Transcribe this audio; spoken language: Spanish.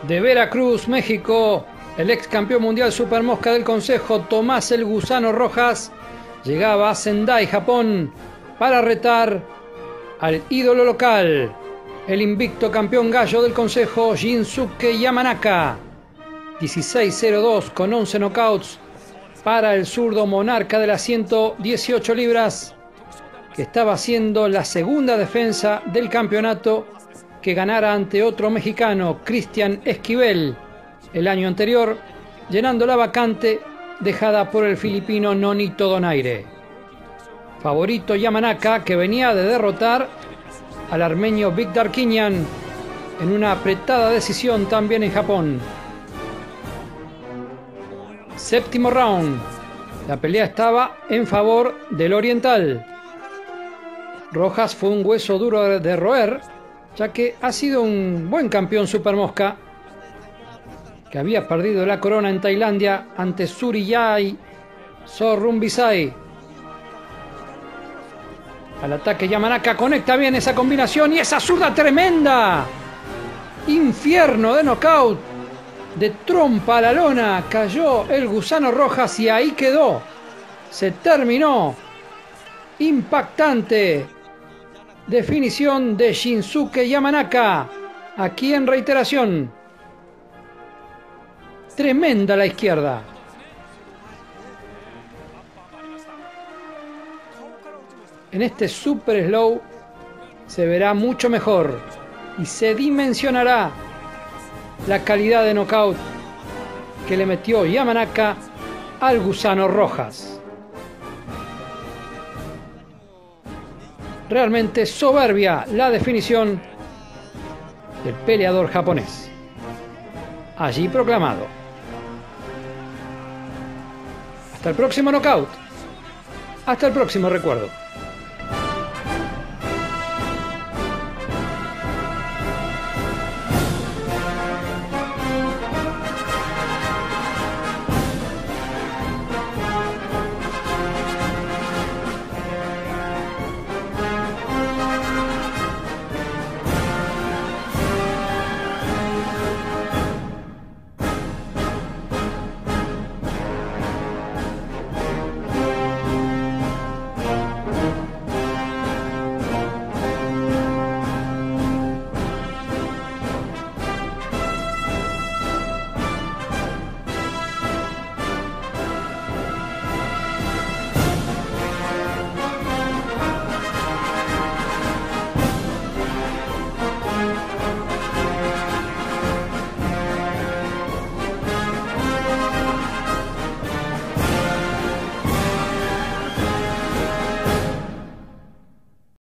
De Veracruz, México, el ex campeón mundial supermosca del Consejo, Tomás el Gusano Rojas, llegaba a Sendai, Japón, para retar al ídolo local, el invicto campeón gallo del Consejo, Shinsuke Yamanaka. 16-0-2 con 11 knockouts para el zurdo monarca de las 118 libras, que estaba haciendo la segunda defensa del campeonato que ganara ante otro mexicano, Cristian Esquivel, el año anterior, llenando la vacante dejada por el filipino Nonito Donaire. Favorito Yamanaka, que venía de derrotar al armenio Viktor Darkinyan en una apretada decisión también en Japón. Séptimo round. La pelea estaba en favor del oriental. Rojas fue un hueso duro de roer, ya que ha sido un buen campeón supermosca, que había perdido la corona en Tailandia ante Suriyai Sorrumbisai. Al ataque Yamanaka, conecta bien esa combinación y esa zurda tremenda. Infierno de knockout. De trompa a la lona cayó el Gusano Rojas y ahí quedó. Se terminó. Impactante definición de Shinsuke Yamanaka. Aquí en reiteración. Tremenda la izquierda. En este super slow se verá mucho mejor y se dimensionará la calidad de knockout que le metió Yamanaka al Gusano Rojas. Realmente soberbia la definición del peleador japonés. Allí proclamado. Hasta el próximo knockout. Hasta el próximo recuerdo.